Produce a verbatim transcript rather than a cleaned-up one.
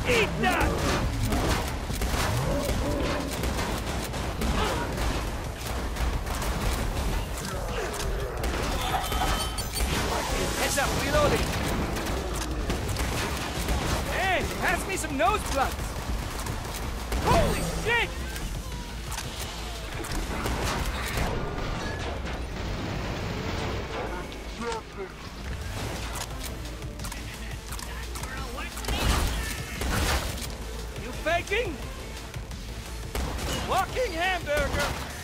Eat that! Heads up, reloading. Hey, pass me some nose plugs. Holy shit! You faking? Walking hamburger!